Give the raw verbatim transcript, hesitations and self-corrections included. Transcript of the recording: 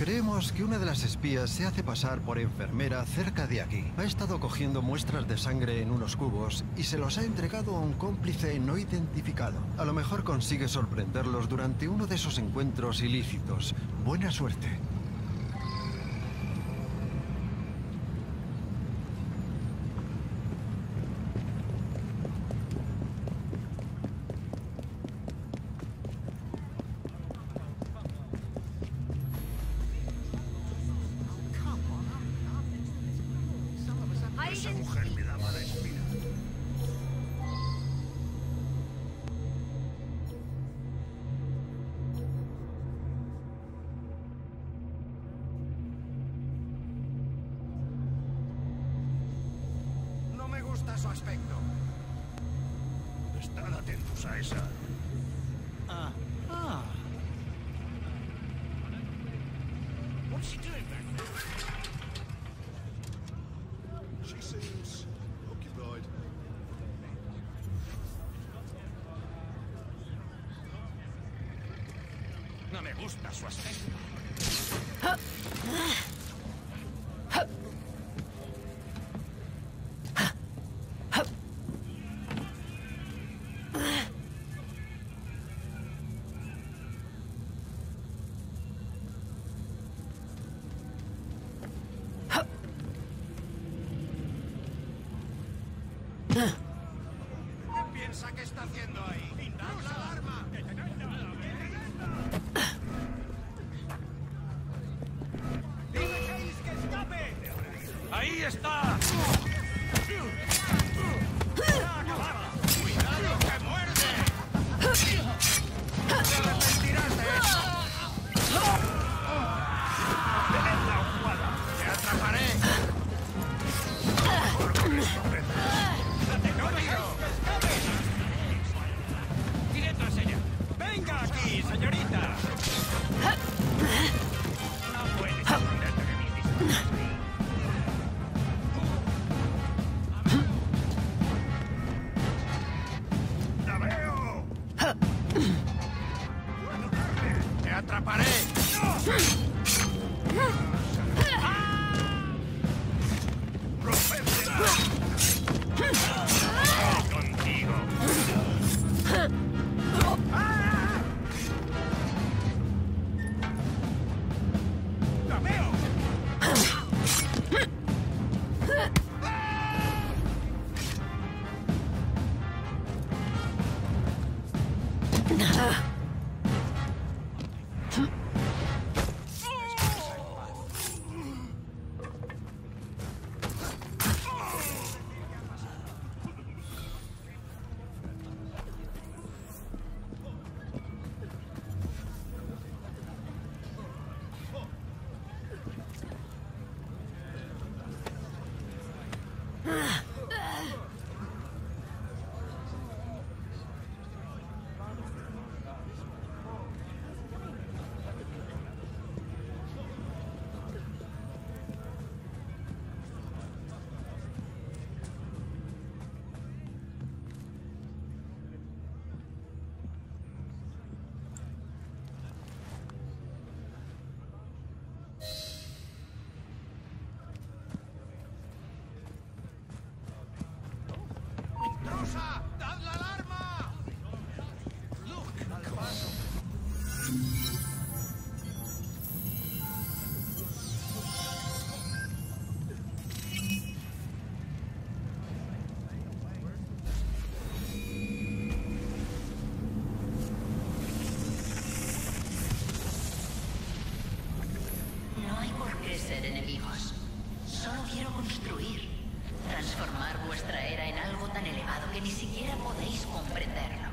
Creemos que una de las espías se hace pasar por enfermera cerca de aquí. Ha estado cogiendo muestras de sangre en unos cubos y se los ha entregado a un cómplice no identificado. A lo mejor consigue sorprenderlos durante uno de esos encuentros ilícitos. Buena suerte. Esa mujer me da mala espina. No me gusta su aspecto. Estad atentos a esa. Ah. Ah. What's she doing back there? She seems occupied. No me gusta su aspecto. ¿Qué piensa que está haciendo ahí? ¡Dad la alarma! ¡Dile Hayes que escape! ¡Ahí está! ¡Cuidado que muerde! ¡Te arrepentirás de eso! ¡Tened la jugada! ¡Te atraparé! ¡Por favor, ¡Tire tras ella! ¡venga aquí, señorita! No puedes esconderte de mi vista. ¡La veo! ¡Puedo darle! ¡Te atraparé! Contigo. ¡La veo! ¡Rosa! ¡Dad la alarma! ¡Luke! ¡Al paso! No hay por qué ser enemigos. Solo quiero construir. Transformar vuestra era en algo tan elevado que ni siquiera podéis comprenderlo.